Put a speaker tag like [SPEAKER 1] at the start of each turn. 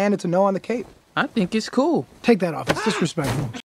[SPEAKER 1] and it's a no on the Cape.
[SPEAKER 2] I think it's cool.
[SPEAKER 1] Take that off. It's disrespectful.